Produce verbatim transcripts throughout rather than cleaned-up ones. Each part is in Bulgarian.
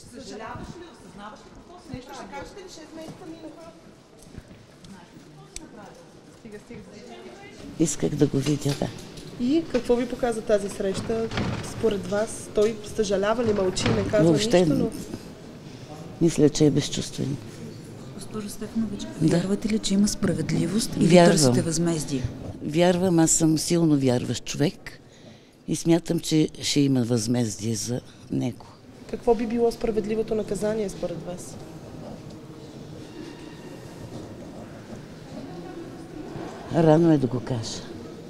Съжаляваш ли, осъзнаваш ли какво си нещо? Ще кажете ли шест месеца минаха? Стига, стига. Исках да го видя, да. И какво ви показа тази среща? Според вас той съжалява ли, мълчи, не казва Въобще, нищо, но... мисля, че е безчувствен. Госпожо Стефанович, Да. вярвате ли, че има справедливост или Вярвам. търсите възмездие? Вярвам, аз съм силно вярващ човек и смятам, че ще има възмездие за него. Какво би било справедливото наказание според вас? Рано е да го кажа.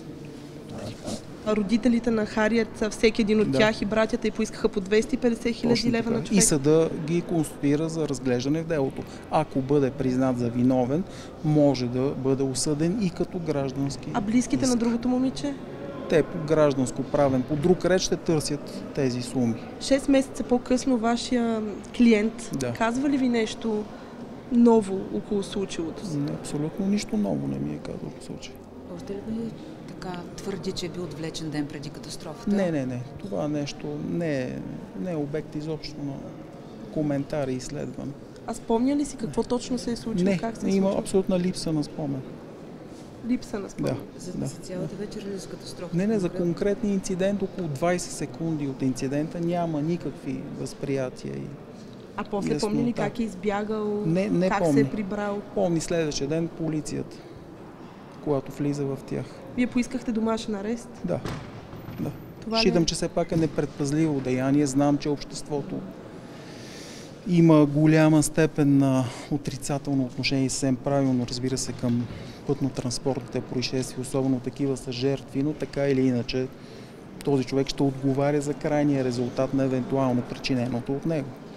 А родителите на Хариет, всеки един от Да. тях и братята й поискаха по двеста и петдесет хиляди лева на човек. И съда ги конституира за разглеждане в делото. Ако бъде признат за виновен, може да бъде осъден и като граждански. А близките иск. на другото момиче? Те по гражданско правен, по друг ред ще търсят тези суми. Шест месеца по-късно вашия клиент Да. казва ли ви нещо ново около случилото се? Не, абсолютно нищо ново не ми е казал по случай. Може ли да така твърди, че е бил отвлечен ден преди катастрофата? Не, не, не. Това нещо не е, не е обект изобщо на коментари и изследване. А спомня ли си какво точно се е случило? Не, как се е не има случило? абсолютна липса на спомен. Липса на спомен. Да. За, Да. за цялата вечер или за катастрофата? Не, не, за конкретния инцидент, около двайсет секунди от инцидента няма никакви възприятия. И... А после Яснота. помни ли как е избягал? Не, не как помни. се е прибрал? Помни следващия ден полицията, когато влиза в тях. Вие поискахте домашен арест? Да, да. Това Считам, не... че все пак е непредпазливо деяние. Знам, че обществото има голяма степен на отрицателно отношение и съвсем правилно, разбира се, към пътно-транспортните происшествия, особено такива са жертви, но така или иначе този човек ще отговаря за крайния резултат на евентуално причиненото от него.